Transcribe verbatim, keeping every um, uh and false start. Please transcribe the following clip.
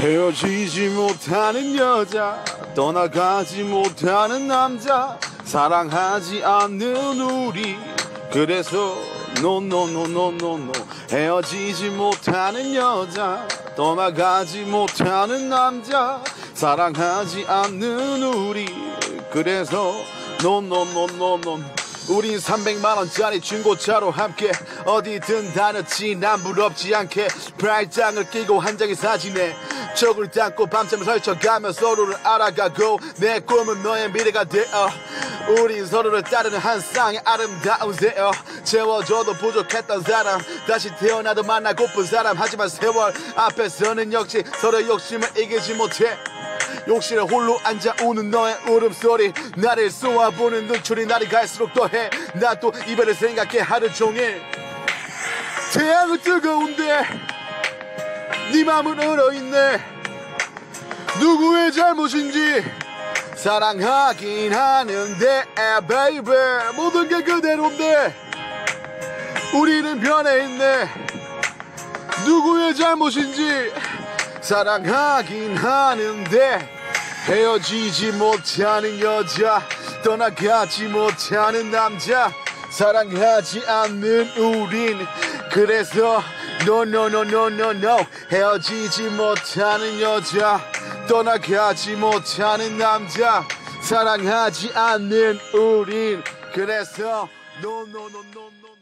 헤어지지 못하는 여자, 떠나가지 못하는 남자, 사랑하지 않는 우리. 그래서 no no no no no no. 헤어지지 못하는 여자, 떠나가지 못하는 남자, 사랑하지 않는 우리. 그래서 no no no no no. 우린 삼백만 원짜리 중고차로 함께 어디든 다녔지. 난 부럽지 않게 프라이장을 끼고 한 장의 사진에 척을 담고 밤잠을 설쳐가며 서로를 알아가고, 내 꿈은 너의 미래가 되어 우린 서로를 따르는 한 쌍의 아름다운 새어. 채워줘도 부족했던 사람, 다시 태어나도 만나고픈 사람. 하지만 세월 앞에서는 역시 서로의 욕심을 이기지 못해. 욕실에 홀로 앉아 우는 너의 울음소리, 나를 쏘아보는 눈초리 날이 갈수록 더해. 나 또 이별을 생각해 하루 종일. 태양은 뜨거운데 네 맘은 얼어있네. 누구의 잘못인지 사랑하긴 하는데 baby, 모든 게 그대로인데 우리는 변해있네. 누구의 잘못인지 사랑하긴 하는데 헤어지지 못하는 여자, 떠나가지 못하는 남자, 사랑하지 않는 우린. 그래서 no no no no no no. 헤어지지 못하는 여자, 떠나가지 못하는 남자, 사랑하지 않는 우린. 그래서 no no no no no.